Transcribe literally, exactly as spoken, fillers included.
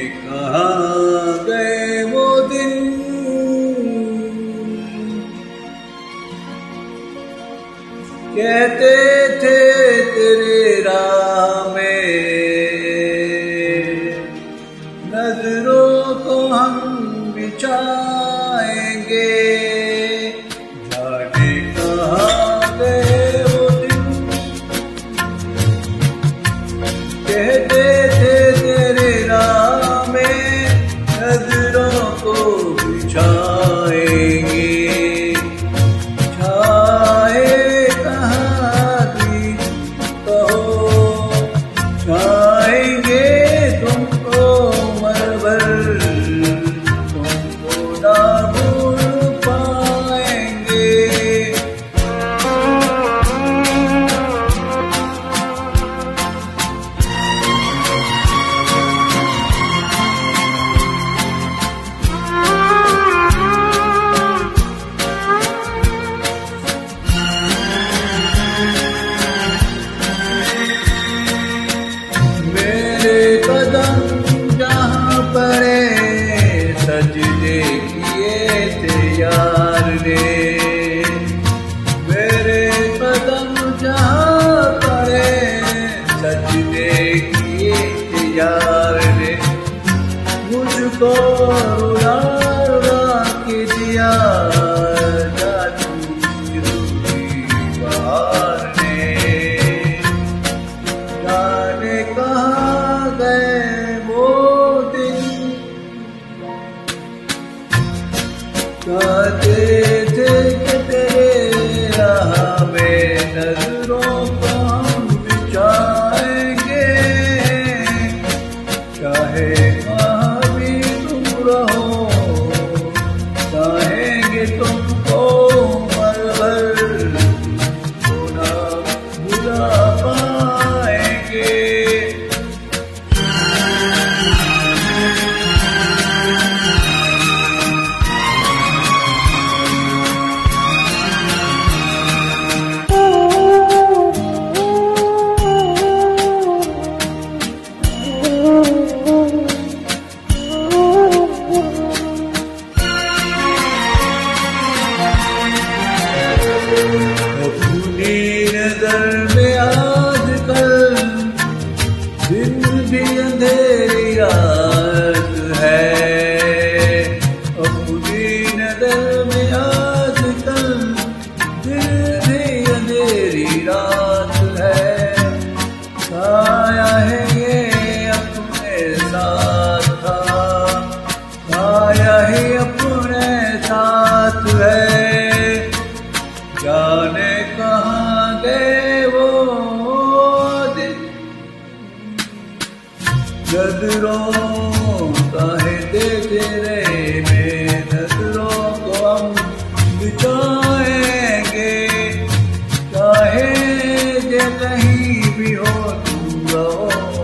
कहाँ गए वो दिन, कहते थे तेरे राह में नजरों को हम बिछाएंगे। जाने कहाँ गए वो दिन, कहते थे तेरे राह में नजरों को बिछाएंगे। छाए कहाँ भी कहो, छाएंगे तुमको उम्र भर, तुमको ना भूल पाएंगे। कदम जहाँ पड़े सजदे किए थे यार ने, मेरे कदम जहाँ पड़े सजदे किए थे यार ने। मुझको रुला रुला के दिया जादू रूठी बहार ने। जाने कहाँ गए वो दिन, कहते थे कि तेरे राह में नजरों को हम बिछाएंगे। चाहे कहाँ भी तुम रहो, चाहेंगे तुमको उम्र भर, ना भुला पाएंगे। अपनी नजर में आजकल दिन भी अंधेरी रात है। अपनी नजर में आजकल दिन भी अंधेरी रात है। साया है ये अपने साथ था, साया ही अपने साथ है। जाने कहाँ गए वो दिन, नजरों काहे देते रहे में नजरों को हम बिछाएंगे। चाहे जे कहीं भी हो तुम रहो,